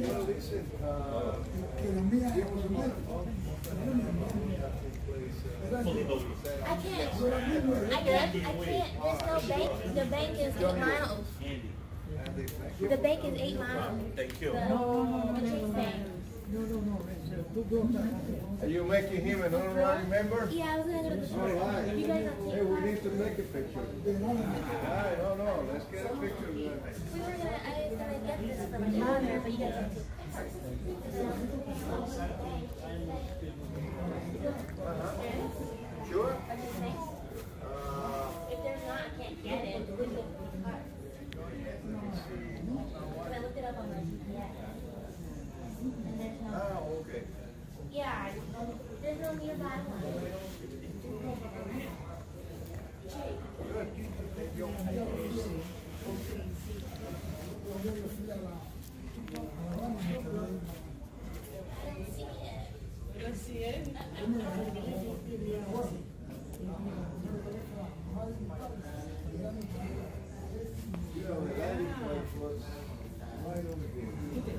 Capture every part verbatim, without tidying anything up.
I can't, I can't, I can't, there's no bank, the bank is eight miles. The bank is eight miles. Thank you. The, the Chase Bank. No, no, no. Are you making him an honorary member? Yeah, I was gonna go to the store. All right. You guys are Hey, we need to make a picture. Alright, no, no, let's get a picture. We were gonna, I was gonna get this for my daughter, but you guys have to. Uh-huh. Sure? Are you saying? Uh, If there's not, I can't get it. With the card. But I looked it up on my G P S. And there's no. oh, okay. Yeah, there's no nearby one. I don't see it. You know, the landing place was right over here.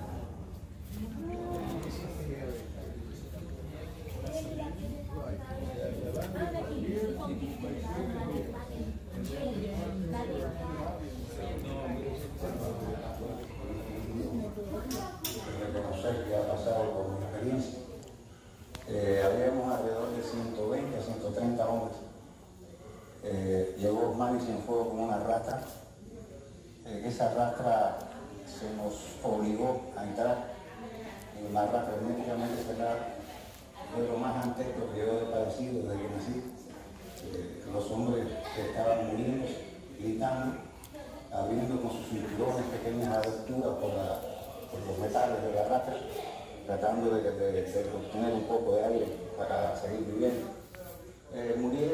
Reconocer que ha pasado por mi experiencia. Eh, habíamos alrededor de ciento veinte a ciento treinta hombres. Eh, llegó Osman y Cienfuegos con una rata. Eh, esa rata se nos obligó a entrar en una rata herméticamente cerrada. Fue lo más antesto que yo he padecido desde que nací. Eh, los hombres que estaban muriendo, gritando, abriendo con sus cinturones pequeñas aberturas por, la, por los metales de la rata, tratando de, de, de obtener un poco de aire para seguir viviendo. Eh, murieron